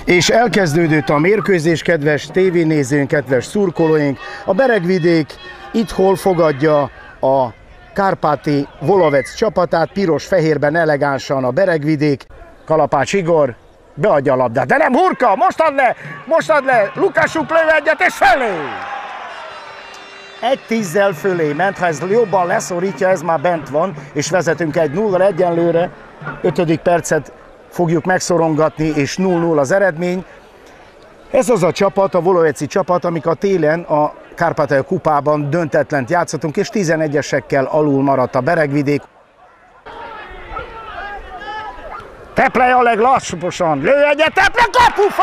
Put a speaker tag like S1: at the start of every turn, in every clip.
S1: És elkezdődött a mérkőzés, kedves tévénézőink, kedves szurkolóink. A Beregvidék itthon fogadja a Kárpáti Volovec csapatát, piros-fehérben elegánsan a Beregvidék. Kalapács Igor beadja a labdát, de nem Hurka, most ad le, Lukasuk lő egyet és fölé! 1-10-zel fölé ment, ha ez jobban leszorítja, ez már bent van, és vezetünk 1-0-ra egyenlőre, 5. percet fogjuk megszorongatni, és 0-0 az eredmény. Ez az a csapat, a voloveci csapat, amik a télen a Kárpátalja kupában döntetlent játszottunk, és 11-esekkel alul maradt a Beregvidék. Teplej Oleg lassan, lő egyet, Teplej, kapufa!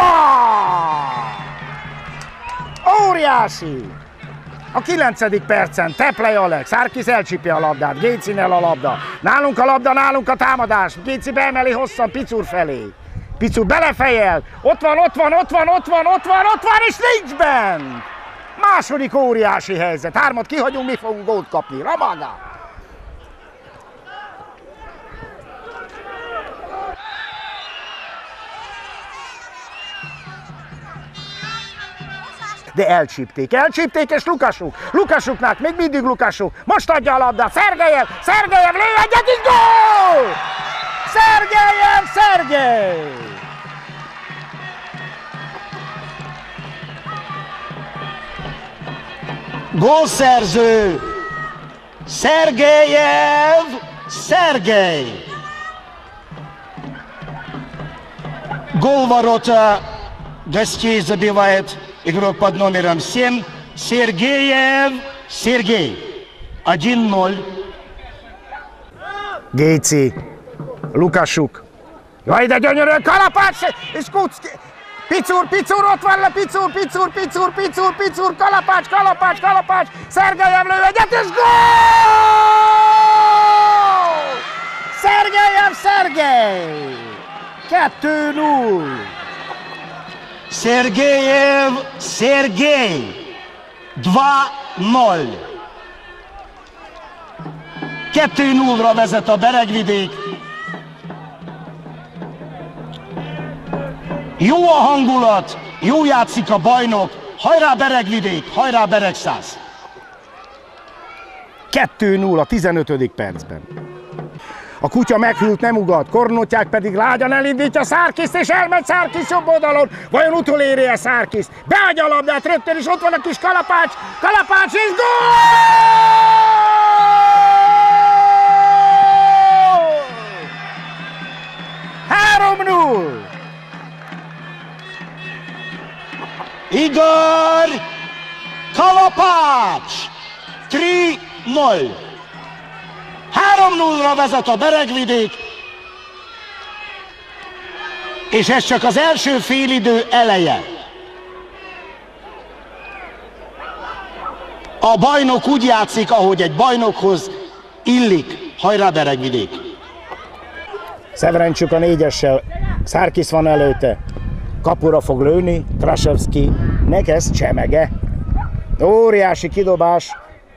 S1: Óriási! A 9. percen Teplej Oleg, Szárkis elcsípje a labdát, Gécinél a labda. Nálunk a labda, nálunk a támadás. Géci beemeli hosszan Picur felé. Picur belefejel, ott van, és nincs benn! Második óriási helyzet. 3-at kihagyunk, mi fogunk gólt kapni. Ramaga! De elcsípték, és Lukasuknak, még mindig Lukasuk, most adja a labdát, Szergejev, lő egyet, és gól! Szergej! Gólszerző, Szergej! Гол ворота гостей забивает игрок под номером 7, Сергей. 1-0. Géci, Lukasuk. Jaj, de gyönyörű, Kalapács és Kucki. Picur, ott van le, Picur, Kalapács, Szergejev lő egyet, és gól! Szergej! 2-0. Szergej! 2-0. 2-0-ra vezet a Beregvidék. Jó a hangulat, jó játszik a bajnok. Hajrá Beregvidék, hajrá Beregszász! 2-0 a 15. percben. A kutya meghűlt, nem ugat, Kornottyák pedig lágyan elindítja Szárkiszt, és elmegy Szárkis jobb oldalon. Vajon utoléri-e Szárkis? Beadja a labdát rögtön, és ott van a kis Kalapács, és gól! 3-0! Igor Kalapács! 3-0! 3-0-ra vezet a Beregvidék, és ez csak az első félidő eleje. A bajnok úgy játszik, ahogy egy bajnokhoz illik. Hajrá Beregvidék! Severencsuk a 4-essel, Szárkis van előtte, kapura fog lőni, Krasevski, nekez csemege. Óriási kidobás.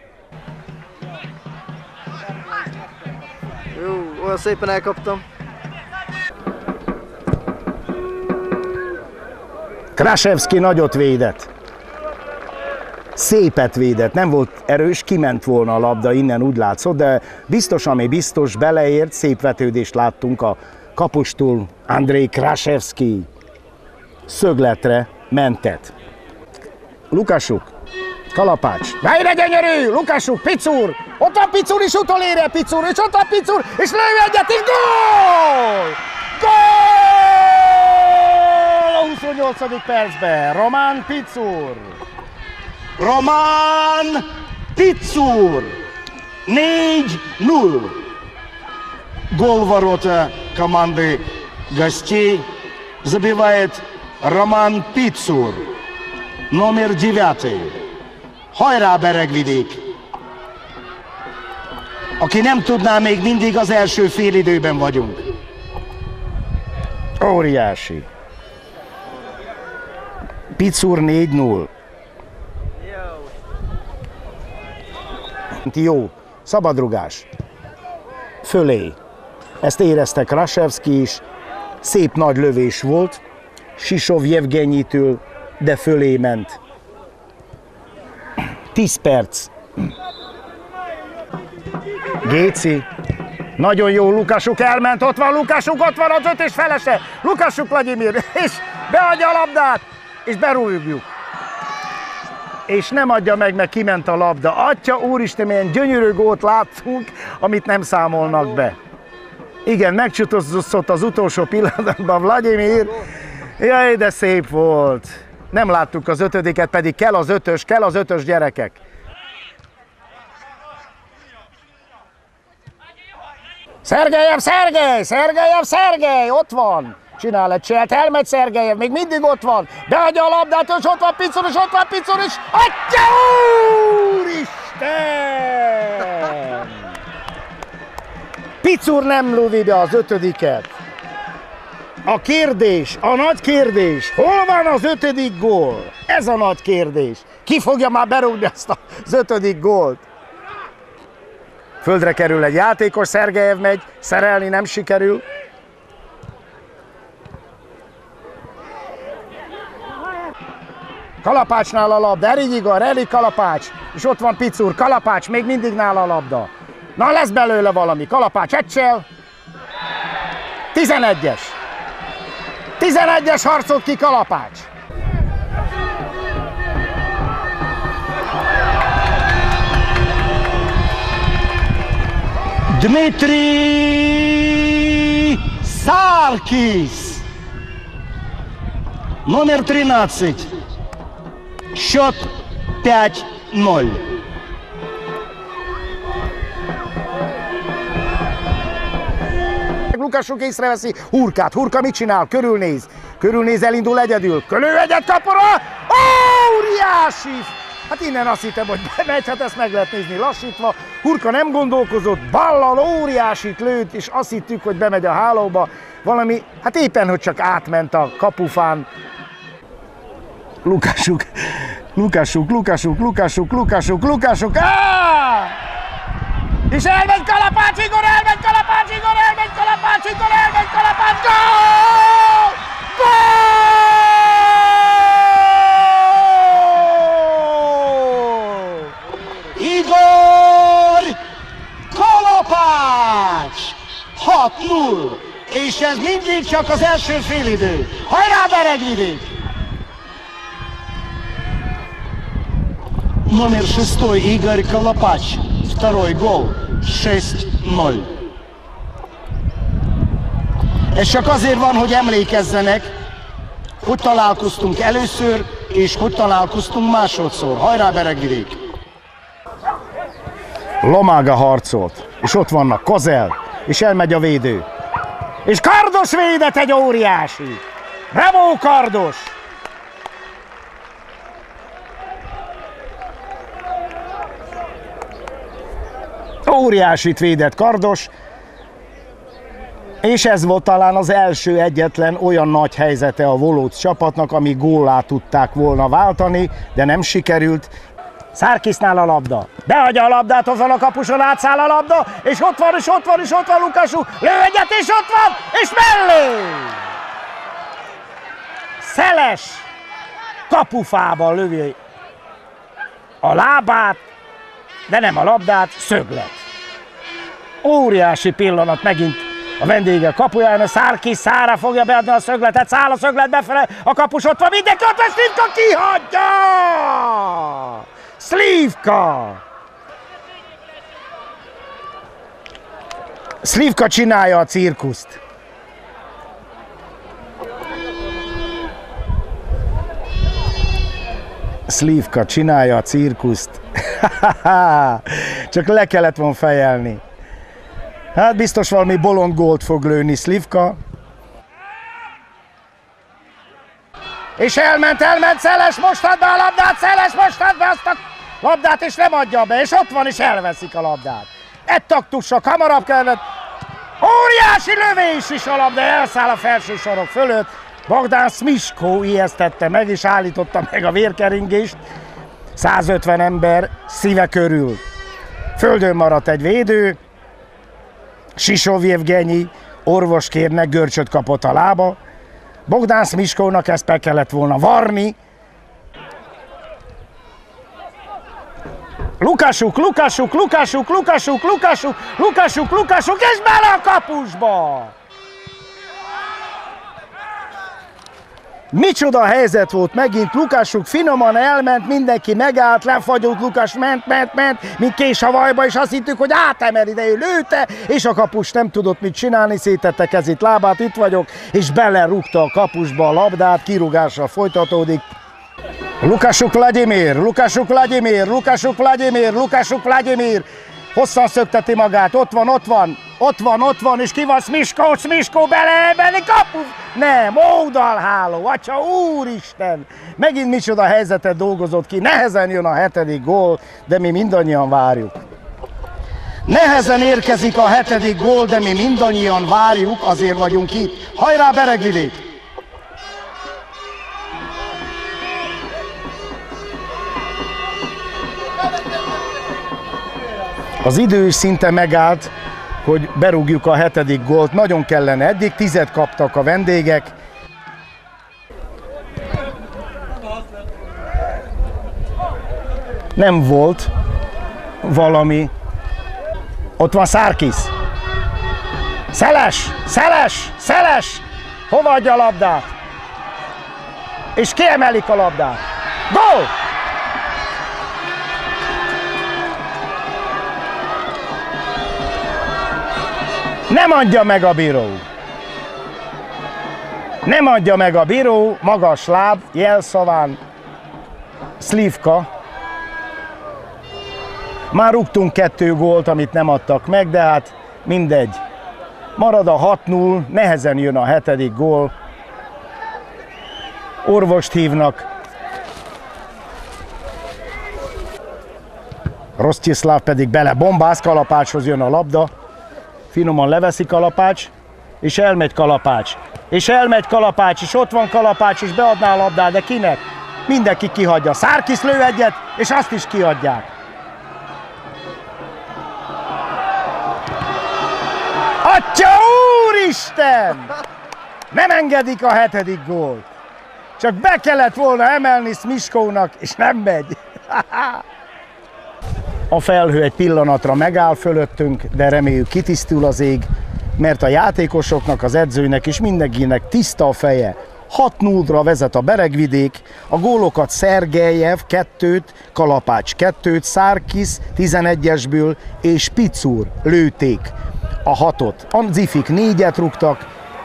S2: Jó, olyan szépen elkaptam.
S1: Krasevski nagyot védett. Szépet védett, nem volt erős, kiment volna a labda, innen úgy látszott, de biztos, ami biztos, beleért, szép vetődést láttunk a kapustól. Andrei Krasevski szögletre mentett. Lukasuk, Kalapács, melyre gyönyörű, Lukasuk, Picur, ott van Picur is utolérje, Picur, és ott van Picur, és lő egyet, és gól! Gól! A 28. percben, Roman Picur, 4-0.
S3: Гол ворота команды гостей забивает Роман Пицур, номер 9. Hajrá Beregvidék! Aki nem tudná, még mindig az első félidőben vagyunk.
S1: Óriási. Picur 4-0. Jó, szabadrugás. Fölé. Ezt érezte Krasevski is. Szép nagy lövés volt. Sisov Jevgenyitől, de fölé ment. 10 perc. Géci. Nagyon jó, Lukasuk elment, ott van Lukasuk, ott van az 5 és felese. Lukasuk Vladimir, és beadja a labdát, és berúgjuk. És nem adja meg, mert kiment a labda. Atya úristen, milyen gyönyörű gólt láttunk, amit nem számolnak be. Igen, megcsúszott az utolsó pillanatban Vladimir. Jaj, de szép volt. Nem láttuk az 5-ödiket, pedig kell az 5-ös gyerekek. Szergej, ott van! Csinál egy cselt, elmegy Szergejev, még mindig ott van, beadja a labdát, és ott van Picur, és Atya úristen! Picur nem lúvi be az 5-ödiket. A kérdés, a nagy kérdés, hol van az 5. gól? Ez a nagy kérdés. Ki fogja már berúgni azt az 5. gólt? Földre kerül egy játékos, Szergejev megy, szerelni nem sikerül. Kalapácsnál a labda, Erik Kalapács, és ott van Picur, Kalapács, még mindig nála a labda. Na, lesz belőle valami, Kalapács egysel. 11-es. 11-es harcolt ki Kalapács.
S3: Dmitri Sarkis, номер 13. Счет 5-0.
S1: Lukasuk észreveszi Hurkát. Hurka mit csinál? Körülnéz, elindul egyedül. Lő egyet kapura! Óriási! Hát innen azt hittem, hogy bemegy, hát ezt meg lehet nézni lassítva. Hurka nem gondolkozott, ballal óriásit lőtt, és azt hittük, hogy bemegy a hálóba. Valami, hát éppen, hogy csak átment a kapufán. Lukasuk! És elmegy Kalapács Igor, gól!
S3: Igor Kalapács! 6-0! És ez mindig csak az első félidő. Hajrá, Beregvidék! Номер 6 Игорь Колопач. Второй гол. 6-0. Ez csak azért van, hogy emlékezzenek, hogy találkoztunk először, és hogy találkoztunk másodszor. Hajrá, Beregvidék!
S1: Lomága harcolt, és ott vannak Kozel, és elmegy a védő. És Kardos védett egy óriási! Bravo, Kardos! Óriásit védett Kardos, és ez volt talán az első egyetlen olyan nagy helyzete a Volóc csapatnak, ami góllá tudták volna váltani, de nem sikerült. Sarkisnál a labda, beadja a labdát, ott van a kapuson, átszáll a labda, és ott van Lukasuk, lő egyet, és ott van, és mellé! Szeles kapufába lövi a lábát, de nem a labdát, szöglet. Óriási pillanat megint a vendége kapuján, a Sarkis Szára fogja beadni a szögletet, száll a szöglet befele, a kapus ott van, mindenki ott van, Slivka kihagyja! Slivka csinálja a cirkuszt. Slivka csinálja a cirkuszt. Csak le kellett volna fejelni. Hát biztos valami bolond gólt fog lőni Slivka. És elment, Szeles, most add be a labdát, most add be azt a labdát, és nem adja be, és ott van, és elveszik a labdát. Egy taktussal hamarabb kellett. Óriási lövés is a labda, elszáll a felső sarok fölött. Bogdán Smiskó ijesztette meg, és állította meg a vérkeringést. 150 ember szíve körül. Földön maradt egy védő. Sisov Jevgenyi, orvos kérnek, görcsöt kapott a lába. Bogdán Smiskónak ezt be kellett volna varni. Lukasuk, és bele a kapusba! Micsoda helyzet volt megint, Lukasuk finoman elment, mindenki megállt, lefagyott, Lukas ment, mint késhavajba, és azt hittük, hogy átemeli, de ő lőtte, és a kapus nem tudott mit csinálni, szétette kezét, lábát, itt vagyok, és belerúgta a kapusba a labdát, kirúgással folytatódik. Lukasuk Vladimir, hosszan szökteti magát, ott van, és ki van Smiskó bele, kapus, nem, oldalháló, atya úristen, megint micsoda helyzetet dolgozott ki, nehezen jön a 7. gól, de mi mindannyian várjuk. Nehezen érkezik a 7. gól, de mi mindannyian várjuk, azért vagyunk itt. Hajrá Beregvidék! Az idő is szinte megállt, hogy berúgjuk a 7. gólt, nagyon kellene, eddig 10 kaptak a vendégek. Nem volt valami. Ott van Sarkis. Szeles! Hova adja a labdát? És kiemelik a labdát. Gól! Nem adja meg a bíró, magas láb, jelszaván, Slivka. Már rúgtunk 2 gólt, amit nem adtak meg, de hát mindegy. Marad a 6-0, nehezen jön a 7. gól. Orvost hívnak. Rostislav pedig bele bombáz, Kalapácshoz jön a labda. Finoman leveszi Kalapács, és elmegy Kalapács, és ott van Kalapács, és beadná a labdát, de kinek? Mindenki kihagyja. Sarkis lő egyet, és azt is kiadják. Atya úristen! Nem engedik a 7. gólt. Csak be kellett volna emelni Smiskónak, és nem megy. A felhő egy pillanatra megáll fölöttünk, de reméljük kitisztul az ég, mert a játékosoknak, az edzőnek és mindenkinek tiszta a feje. 6-0-ra vezet a Beregvidék, a gólokat Szergejev 2-t, Kalapács 2-t, Sarkis 11-esből és Picur lőték a 6-ot. A Zifik 4-et rúgtak.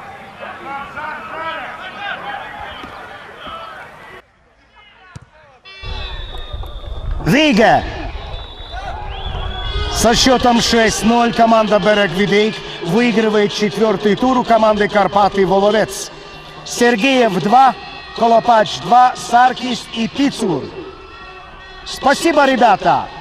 S1: Vége! Со счетом 6-0 команда Берег-Видейк выигрывает 4-й тур у команды Карпаты Воловец. Сергеев 2, Колопач 2, Саркис и Пицур. Спасибо, ребята!